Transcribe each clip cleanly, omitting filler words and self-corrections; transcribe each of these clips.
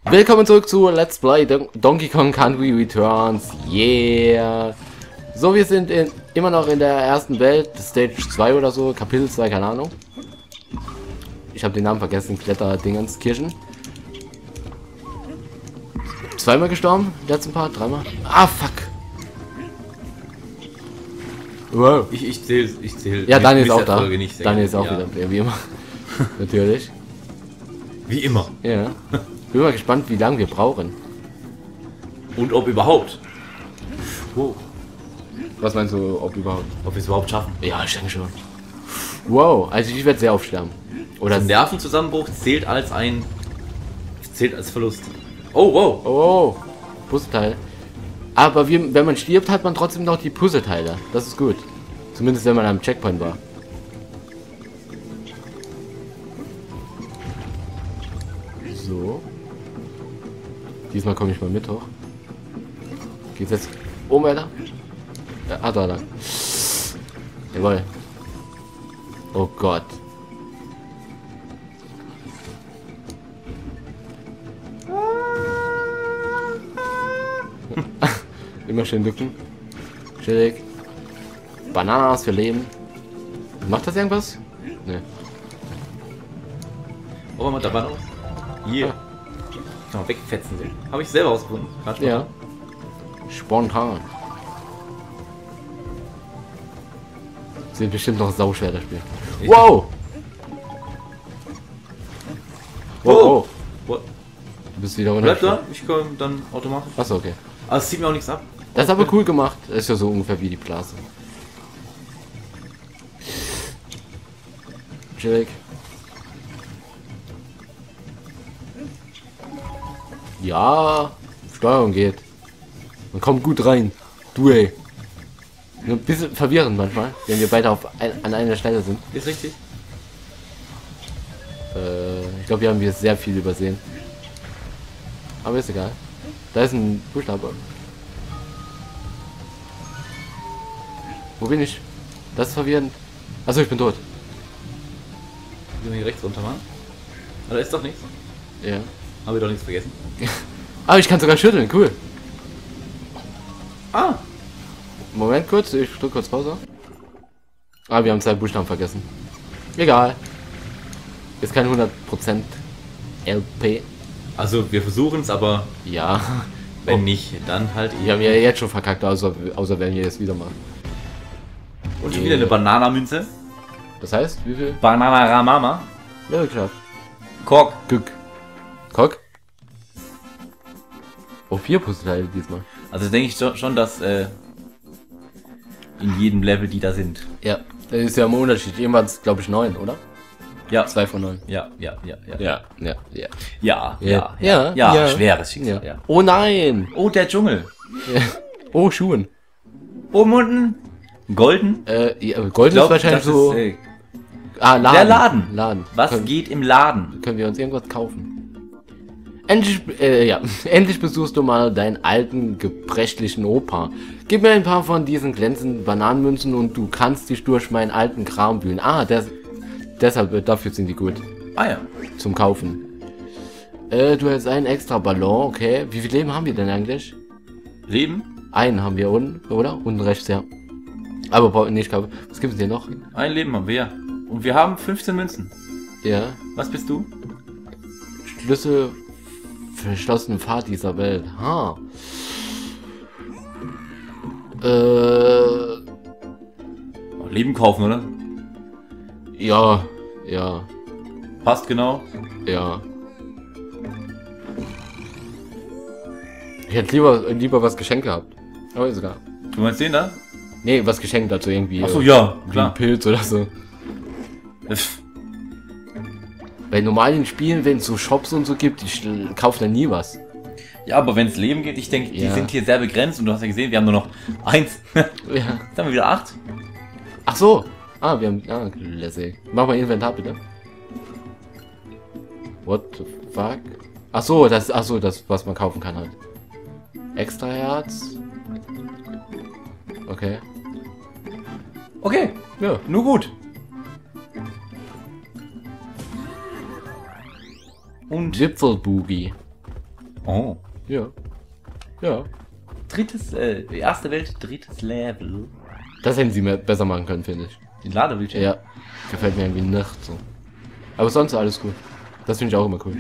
Willkommen zurück zu Let's Play Donkey Kong Country Returns. Yeah! So, wir sind immer noch in der ersten Welt, Stage 2 oder so, Kapitel 2, keine Ahnung. Ich habe den Namen vergessen, Kletterdingens, Kirchen. Zweimal gestorben, letzten Part, dreimal. Ah, fuck! Wow. Ich zähle. Ja, Daniel ist auch da. Nicht Daniel ist auch wieder, wie immer. Natürlich. Wie immer. Ja. Bin mal gespannt, wie lange wir brauchen. Und ob überhaupt. Wow. Was meinst du, ob überhaupt? Ob wir es überhaupt schaffen. Ja, ich denke schon. Wow, also ich werde sehr aufsterben. Oder Nervenzusammenbruch zählt als Verlust. Oh, wow. Oh, Puzzleteil. Aber wenn man stirbt, hat man trotzdem noch die Puzzleteile. Das ist gut. Zumindest wenn man am Checkpoint war. So. Diesmal komme ich mal mit hoch. Geht's jetzt oben weiter? Ja, da lang. Jawohl. Oh Gott. Immer schön ducken. Chillig. Bananas für Leben. Macht das irgendwas? Ne. Oh, mal dabei noch. Hier. Kann man wegfetzen sehen. Habe ich selber ausgefunden. Ja. Spontan. Sind bestimmt noch sauschwer das Spiel. Wow! Oh! Du bist wieder Bleib da, ich komme dann automatisch. Achso, okay. Aber es zieht mir auch nichts ab. Das ist aber cool gemacht. Das ist ja so ungefähr wie die Blase. Chillig. Ja, Steuerung geht. Man kommt gut rein. Du ey. Nur ein bisschen verwirrend manchmal, wenn wir beide an einer Stelle sind. Ist richtig? Ich glaube, wir haben sehr viel übersehen. Aber ist egal. Da ist ein Buchstabe. Wo bin ich? Das ist verwirrend. Achso, ich bin tot. Wir hier rechts runter machen. Aber da ist doch nichts. Ja. Haben wir doch nichts vergessen. Aber ich kann sogar schütteln, cool. Ah! Moment kurz, ich drücke kurz Pause. Ah, wir haben 2 Buchstaben vergessen. Egal. Ist kein 100% LP. Also wir versuchen es, aber Ja. wenn nicht, dann halt Wir haben ja jetzt schon verkackt, außer wenn wir es wieder machen. Und schon wieder eine Bananamünze. Das heißt, wie viel? Banana Ramama. Ja, geschafft. Kork. Glück. Kock? Oh, 4 Puzzleteile diesmal. Also denke ich schon, dass in jedem Level die da sind. Ja, das ist ja immer Unterschied. Jemals, glaube ich, 9, oder? Ja. 2 von 9. Ja. Ja. Schweres Schicksal. Ja. Oh nein! Oh, der Dschungel. Ja. Oh, Schuhen. Oben unten. Golden. Ja, Gold ist wahrscheinlich so. Laden. Der Laden. Laden. Was geht im Laden? Können wir uns irgendwas kaufen? Endlich, endlich besuchst du mal deinen alten, gebrechlichen Opa. Gib mir ein paar von diesen glänzenden Bananenmünzen und du kannst dich durch meinen alten Kram wühlen. Ah, deshalb, dafür sind die gut. Ah ja. Zum Kaufen. Du hast einen extra Ballon, okay. Wie viel Leben haben wir denn eigentlich? Leben? Einen haben wir unten, oder? Unten rechts, ja. Aber nicht, was gibt es hier noch? Ein Leben haben wir, ja. Und wir haben 15 Münzen. Ja. Was bist du? Schlüssel verschlossenen Pfad dieser Welt. Ha. Leben kaufen, oder? Ja. Passt genau. Ja. Ich hätte lieber was geschenkt gehabt. Aber ist egal. Du meinst den da? Nee, was geschenkt dazu irgendwie. Achso, ja, Wie klar. ein Pilz oder so. Bei normalen Spielen, wenn es so Shops und so gibt, ich kaufe da nie was. Ja, aber wenn es Leben geht, ich denke, die sind hier sehr begrenzt und du hast ja gesehen, wir haben nur noch 1. Ja. Jetzt haben wir wieder 8. Ach so. Ah, wir haben. Ah, lässig. Mach mal Inventar bitte. What the fuck? Ach so, das, was man kaufen kann halt. Extra Herz. Okay. Okay, Ja. nur gut. Und Wipfelboogie. Oh. Ja. Ja. Erste Welt, drittes Level. Das hätten sie mir besser machen können, finde ich. Den Ladebildschirm? Ja. Gefällt mir irgendwie nicht so. Aber sonst alles cool. Das finde ich auch immer cool.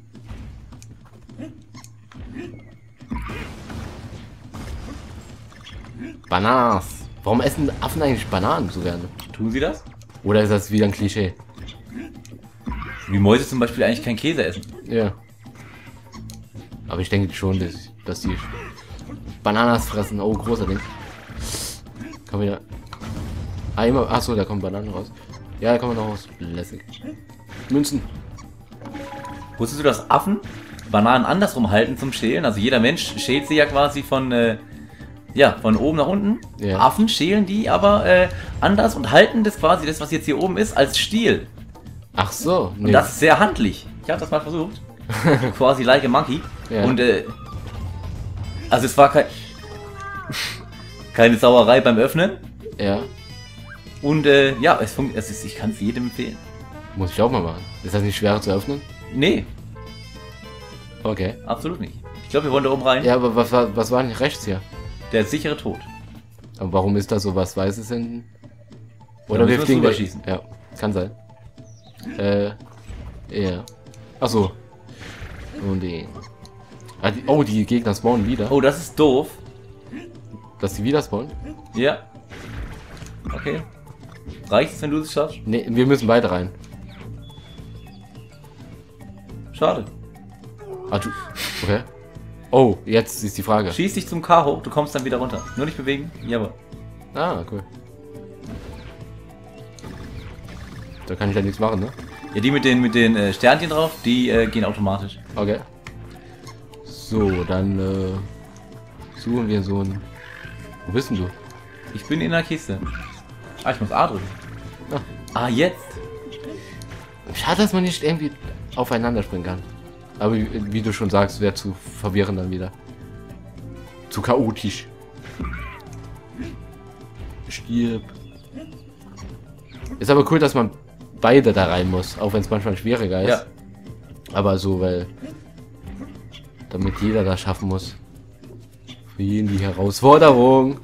Bananas. Warum essen Affen eigentlich Bananen so gerne? Tun sie das? Oder ist das wieder ein Klischee? Wie Mäuse zum Beispiel eigentlich keinen Käse essen. Ja. Aber ich denke schon, dass die Bananas fressen. Oh, großer Ding. Komm wieder. Ah, immer. Achso, da kommen Bananen raus. Ja, da kommen noch raus. Lässig. Münzen. Wusstest du, dass Affen Bananen andersrum halten zum Schälen? Also jeder Mensch schält sie ja quasi von oben nach unten. Ja. Affen schälen die aber anders und halten das quasi, das was jetzt hier oben ist, als Stiel. Ach so. Und das ist sehr handlich. Ich habe das mal versucht. Quasi like a monkey. Ja. Und also es war keine Sauerei beim Öffnen. Ja. Und ich kann es jedem empfehlen. Muss ich auch mal machen. Ist das nicht schwerer zu öffnen? Nee, Okay. absolut nicht. Ich glaube, wir wollen da oben rein. Ja, aber was war nicht rechts hier? Der sichere Tod. Aber warum ist da so was Weißes hinten? Da Oder müssen wir wir fliegen rüberschießen. Ja, kann sein. Ja. Ach so. Und die. Ah, die Gegner spawnen wieder. Oh, das ist doof. Dass die wieder spawnen? Ja. Okay. Reicht's, wenn du es schaffst? Ne, wir müssen beide rein. Schade. Ah, du. Okay. Oh, jetzt ist die Frage. Schieß dich zum K hoch, du kommst dann wieder runter. Nur nicht bewegen. Jawohl. Ah, cool. Da kann ich ja nichts machen, ne? Ja, die mit den Sternchen drauf, die gehen automatisch. Okay. So, dann suchen wir so ein. Wo bist denn du? Ich bin in der Kiste. Ah, ich muss A drücken. Ah. Ah, jetzt. Schade, dass man nicht irgendwie aufeinander springen kann. Aber wie du schon sagst, wäre zu verwirrend dann wieder. Zu chaotisch. Stirb. Ist aber cool, dass man beide da rein muss, auch wenn es manchmal schwieriger ist. Ja. Aber so, weil damit jeder das schaffen muss. Für jeden die Herausforderung.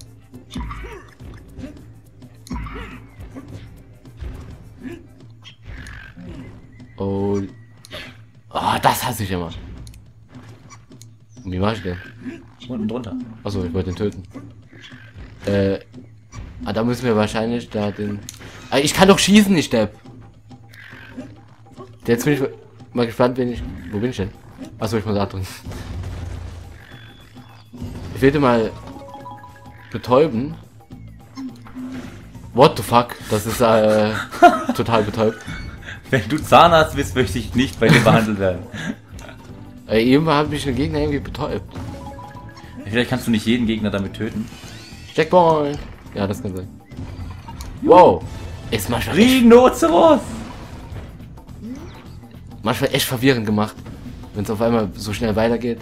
Oh. Oh, das hasse ich immer. Und wie mache ich den? Unten drunter. Achso, ich wollte den töten. Da müssen wir wahrscheinlich da den... Ah, ich kann doch schießen, nicht Depp. Jetzt bin ich mal gespannt, wenn ich... Wo bin ich denn? Achso, ich muss da drin. Ich will den mal betäuben. What the fuck? Das ist total betäubt. Wenn du Zahnarzt bist, möchte ich nicht bei dir behandelt werden. Eben habe ich einen Gegner irgendwie betäubt. Vielleicht kannst du nicht jeden Gegner damit töten. Checkpoint! Ja, das kann sein. Wow! Ist manchmal echt verwirrend gemacht, wenn es auf einmal so schnell weitergeht.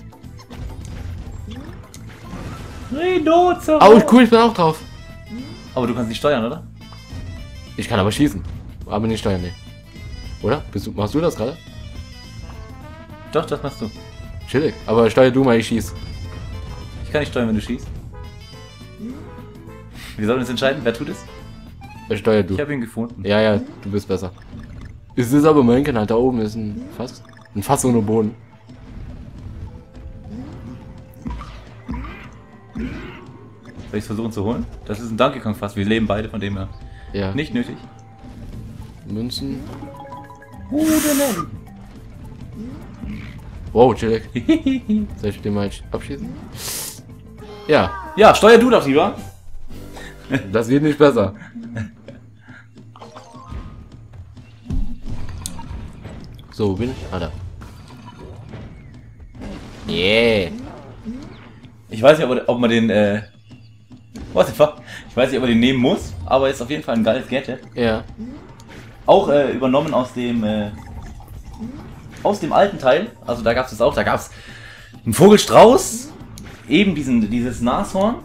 Rhinoceros! Oh, cool, ich bin auch drauf. Aber du kannst nicht steuern, oder? Ich kann aber schießen. Aber nicht steuern, nee. Oder? Machst du das gerade? Doch, das machst du. Chillig. Aber steuer du mal, ich schieß. Ich kann nicht steuern, wenn du schießt. Wir sollen uns entscheiden, wer tut es? Steuer du. Ich habe ihn gefunden. Ja, ja, du bist besser. Es ist aber mein Kanal, da oben ist ein Fass. Ein Fass ohne Boden. Soll ich es versuchen zu holen? Das ist ein Donkey Kong Fass. Wir leben beide von dem her. Ja. Nicht nötig. Münzen. Wow, chillig. Soll ich den mal abschießen? Ja, Ja, steuer du doch lieber. das wird nicht besser. So, wo bin ich? Ah, da. Yeah. Ich weiß nicht, ob man den, what the fuck? Ich weiß nicht, ob man den nehmen muss, aber ist auf jeden Fall ein geiles Gadget. Ja. Auch übernommen aus dem alten Teil. Also da gab es auch, da gab es einen Vogelstrauß, eben dieses Nashorn,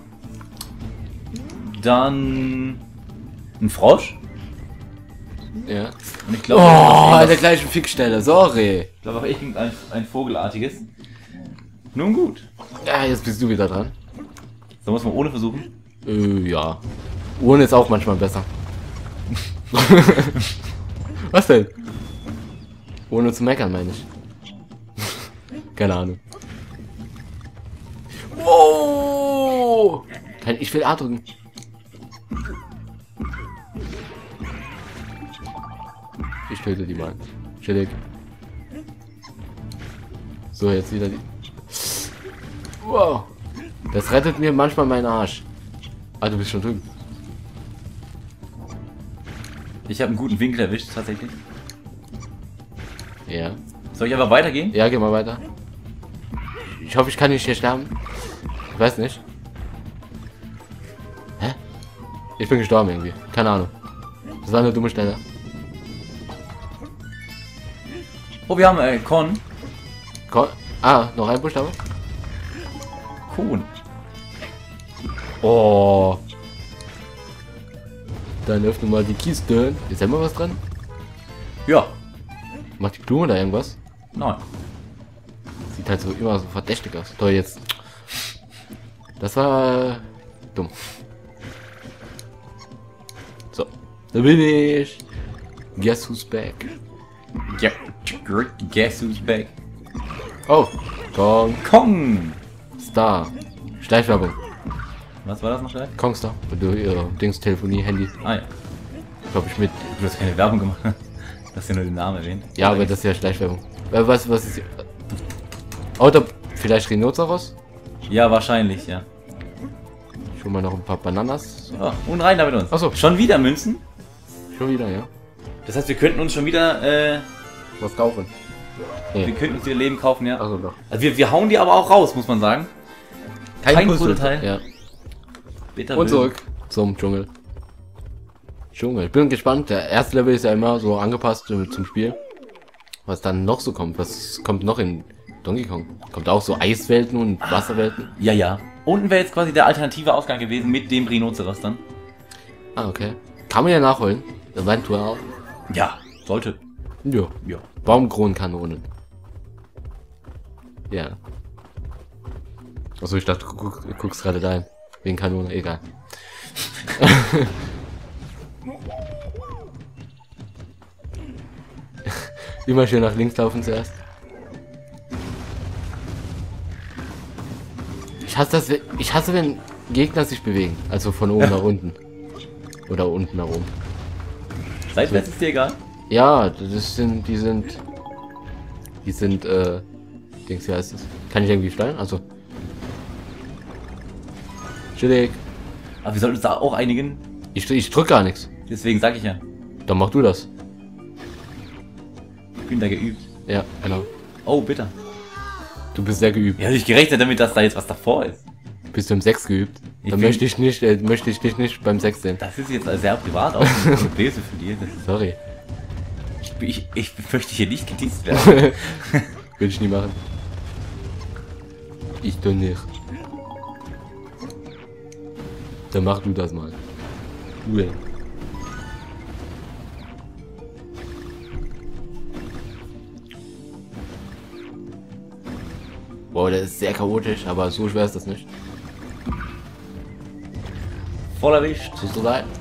dann ein Frosch. Ja. Und ich glaube, Oh, an der gleichen Fickstelle, sorry. auch irgendein Vogelartiges. Nun gut. Ja, jetzt bist du wieder dran. Sollen wir es mal ohne versuchen? Ja. Ohne ist auch manchmal besser. Was denn? Ohne zu meckern, meine ich. Keine Ahnung. Wow! Ich will A drücken. Ich töte die mal. Chillig. So, jetzt wieder die... Wow! Das rettet mir manchmal meinen Arsch. Ah, du bist schon drüben. Ich habe einen guten Winkel erwischt, tatsächlich. Ja. Soll ich einfach weitergehen? Ja, geh mal weiter. Ich hoffe, ich kann nicht hier sterben. Ich weiß nicht. Hä? Ich bin gestorben irgendwie. Keine Ahnung. Das war eine dumme Stelle. Oh, wir haben Korn. Noch ein Buchstabe? Kuhn. Oh. Dann öffne mal die Kiste. Ist da immer was dran? Ja. Macht die Blume da irgendwas? Nein. Sieht halt so immer so verdächtig aus. Toll, jetzt. Das war dumm. So. Da bin ich. Guess who's back? Ja. Guess who's back? Oh. Kong. Kong. Star. Schleichwerbung. Was war das noch gleich? Kongstar. Du Dings, Telefonie, Handy. Ah ja. Glaube ich mit. Du hast keine Werbung gemacht. Du hast ja nur den Namen erwähnt. Ja, aber das ist ja Schleichwerbung. Was ist. Oder vielleicht Rhinoceros? Ja, wahrscheinlich, ja. Schon mal noch ein paar Bananas. So, und rein da mit uns. Achso. Schon wieder Münzen? Schon wieder, ja. Das heißt, wir könnten uns schon wieder, Was kaufen? wir könnten uns ihr Leben kaufen, ja. Achso, doch. Also wir hauen die aber auch raus, muss man sagen. Kein Puzzleteil. Ja. Bitter Und böse. zurück zum Dschungel. Dschungel. Ich bin gespannt. Der erste Level ist ja immer so angepasst zum Spiel. Was dann noch so kommt. Was kommt noch in Donkey Kong? Kommt auch so Eiswelten und Wasserwelten? Ja, ja. Unten wäre jetzt quasi der alternative Ausgang gewesen mit dem Rhinoceros dann. Ah, okay. Kann man ja nachholen. Eventuell. Ja, sollte. Ja. Ja. Baumkronenkanonen. Ja. Achso, ich dachte, du guckst gerade da hin. Wegen Kanone, egal. Immer schön nach links laufen zuerst. Ich hasse, wenn Gegner sich bewegen. Also von oben nach unten. Oder unten nach oben. Seitwärts ist dir egal? Ja, die sind, Dings, wie heißt es? Kann ich irgendwie steuern? Also. Chillig. Aber wir sollten uns da auch einigen. Ich drück gar nichts. Deswegen sage ich ja. Dann mach du das. Ich bin da geübt. Ja, genau. Oh, bitter. Du bist sehr geübt. Ja, habe ich gerechnet damit, dass da jetzt was davor ist. Bist du im 6 geübt? Ich Dann bin- möchte ich dich nicht beim 6 sehen. Das ist jetzt sehr privat auch. Böse für dir. Sorry. Ich möchte hier nicht gedisst werden. Will ich nie machen. Ich doch nicht. Dann mach du das mal. Du. Boah, der ist sehr chaotisch, aber so schwer ist das nicht. Voll erwischt. Siehst du da?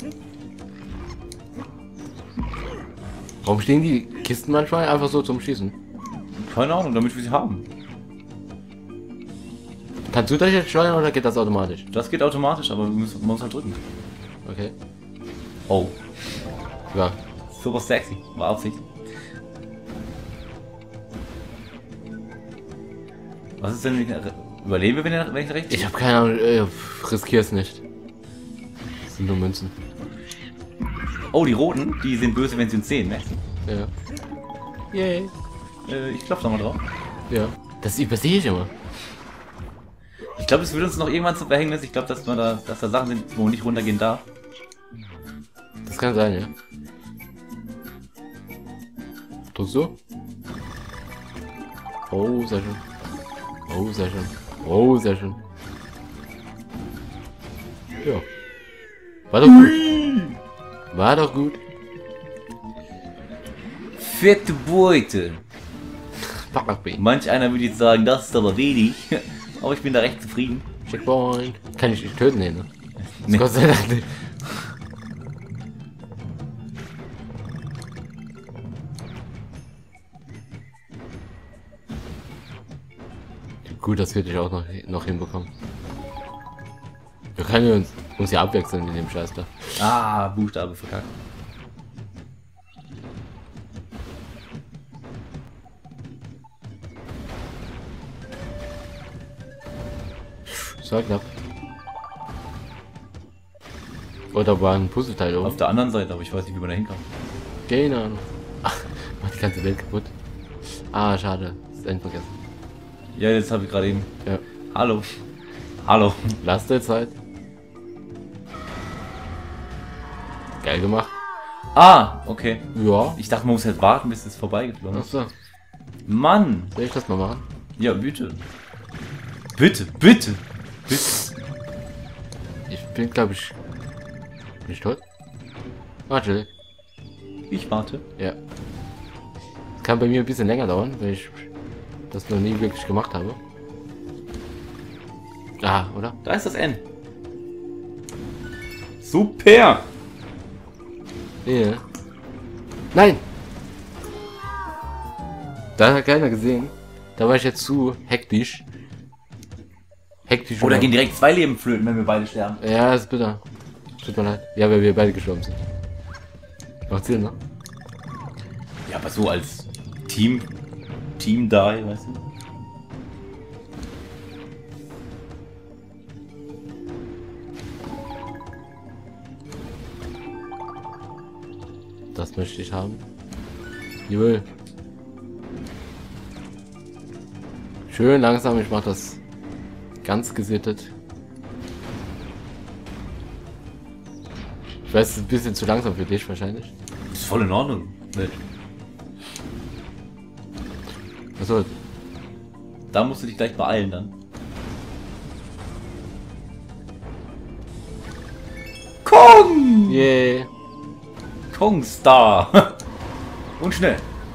Warum stehen die Kisten manchmal einfach so zum Schießen? Keine Ahnung, damit wir sie haben. Kannst du das jetzt steuern oder geht das automatisch? Das geht automatisch, aber man muss halt drücken. Okay. Oh, Ja. super sexy. War Absicht. Was ist denn, überlebe, wenn ich recht? Ich habe keine Ahnung, riskier's nicht. Das sind nur Münzen. Oh, die roten, die sind böse, wenn sie uns sehen, ne? Ja. Yay. Ich klopfe da mal drauf. Ja. Das übersehe ich immer. Ich glaube, es wird uns noch irgendwann zum Verhängnis. Ich glaube, dass da Sachen sind, wo man nicht runtergehen darf. Das kann sein, ja. Drückst du? Oh, sehr schön. Oh, sehr schön. Oh, sehr schön. Ja. War doch gut. War doch gut. Fette Beute. Barbie. Manch einer würde jetzt sagen, das ist aber wenig. Aber ich bin da recht zufrieden. Checkpoint. Kann ich dich töten, ne? Nee. Gott sei Dank nicht. Gut, das wird ich auch noch hinbekommen. Wir können uns ja abwechseln in dem Scheiß da. Ah, Buchstabe verkackt. Das war knapp. Oder war ein Puzzleteil oben? Auf der anderen Seite, aber ich weiß nicht, wie man da hinkommt. Keine Ahnung. Ach, macht die ganze Welt kaputt. Ah, schade. Das End vergessen. Ja, jetzt habe ich gerade eben. Ja. Hallo. Hallo. Lastzeit. Geil gemacht. Ah, okay. Ja. Ich dachte, man muss jetzt warten, bis es vorbeigeflogen ist. Achso. Mann. Soll ich das mal machen? Ja, bitte. Bitte, bitte. Bitte. Ich bin, glaube ich, nicht tot. Warte. Ich warte. Ja. Das kann bei mir ein bisschen länger dauern, weil ich das noch nie wirklich gemacht habe. Ah, oder? Da ist das N. Super. Ja. Nein! Da hat keiner gesehen. Da war ich jetzt zu hektisch. Hektisch. Oder gehen direkt 2 Leben flöten, wenn wir beide sterben. Ja, ist bitter. Tut mir leid. Ja, weil wir beide gestorben sind. Macht Sinn, ne? Ja, aber so als Team die, weißt du? Das möchte ich haben. Jawohl. Schön langsam, ich mache das ganz gesittet. Ich weiß, es ist ein bisschen zu langsam für dich wahrscheinlich. Das ist voll in Ordnung. Achso, Da musst du dich gleich beeilen dann. Kong! yeah. Kong Star! Und schnell.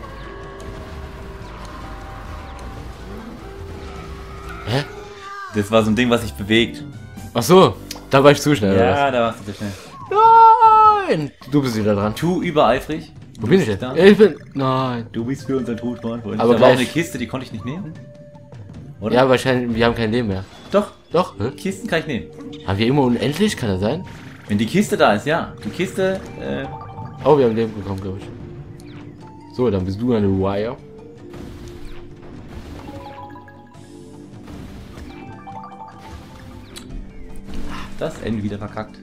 Hä? Das war so ein Ding, was sich bewegt. Ach so, da war ich zu schnell. Oder Ja, da warst du zu schnell. was? Nein! Du bist wieder dran. Tu übereifrig. Wo bin ich denn? Da? Ja, ich bin. Nein. Du bist für unseren Tod verantwortlich. Aber da war auch gleich- eine Kiste, die konnte ich nicht nehmen. Oder? Ja, wahrscheinlich, wir haben kein Leben mehr. Doch, Doch? Hä? Kisten kann ich nehmen. Haben wir immer unendlich? Kann das sein? Wenn die Kiste da ist, ja. Die Kiste, Oh, wir haben Leben bekommen, glaube ich. So, dann bist du eine Wire. das Ende wieder verkackt.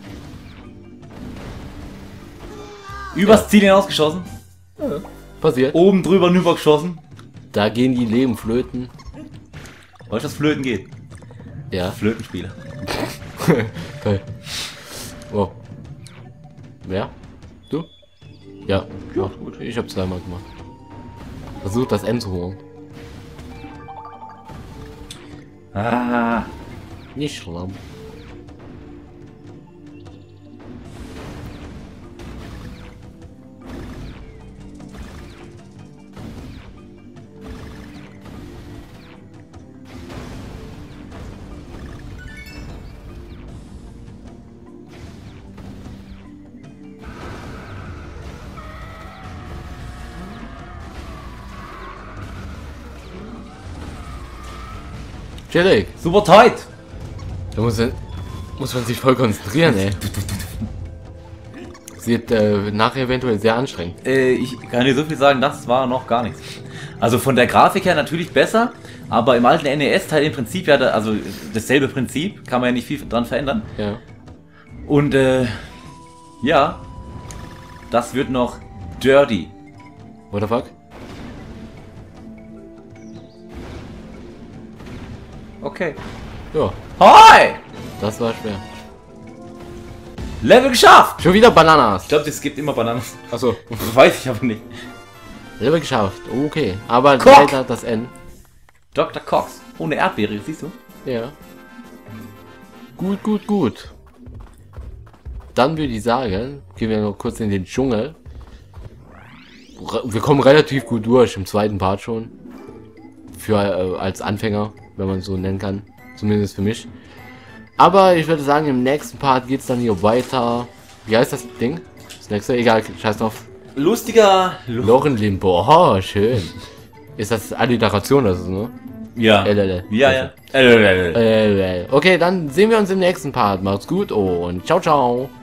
Übers Ziel hinausgeschossen. Passiert. Oben drüber rüber geschossen. Da gehen die Leben flöten. Weißt du, was Flöten geht? Ja. Flötenspieler. Geil. Oh. Wer? Du? Ja. Ja, Mach gut. Ich habe zweimal gemacht. Versuch das N zu holen. Ah. Nicht schlimm. Chillig. Super tight. Da muss man sich voll konzentrieren, ey. Sieht nachher eventuell sehr anstrengend. Ich kann dir so viel sagen, das war noch gar nichts. Also von der Grafik her natürlich besser, aber im alten NES-Teil im Prinzip ja, also dasselbe Prinzip, kann man ja nicht viel dran verändern. Ja. Und ja, das wird noch dirty. What the fuck? Okay. Ja, Hi! das war schwer. Level geschafft! Schon wieder Bananas. Ich glaube, es gibt immer Bananen. Achso. Weiß ich aber nicht. Level geschafft. Okay. Aber Cock. leider das N. Dr. Cox. Ohne Erdbeere, siehst du? Ja. Gut, gut, gut. Dann würde ich sagen, gehen wir noch kurz in den Dschungel. Wir kommen relativ gut durch, im zweiten Part schon. für als Anfänger, wenn man so nennen kann. Zumindest für mich. Aber ich würde sagen, im nächsten Part geht es dann hier weiter. Wie heißt das Ding? Das nächste? Egal, scheiß drauf. Lustiger Lochenlimbo. Oh, schön. Ist das Alliteration, das ist, ne? Ja. Ja. Okay, dann sehen wir uns im nächsten Part. Macht's gut und ciao, ciao.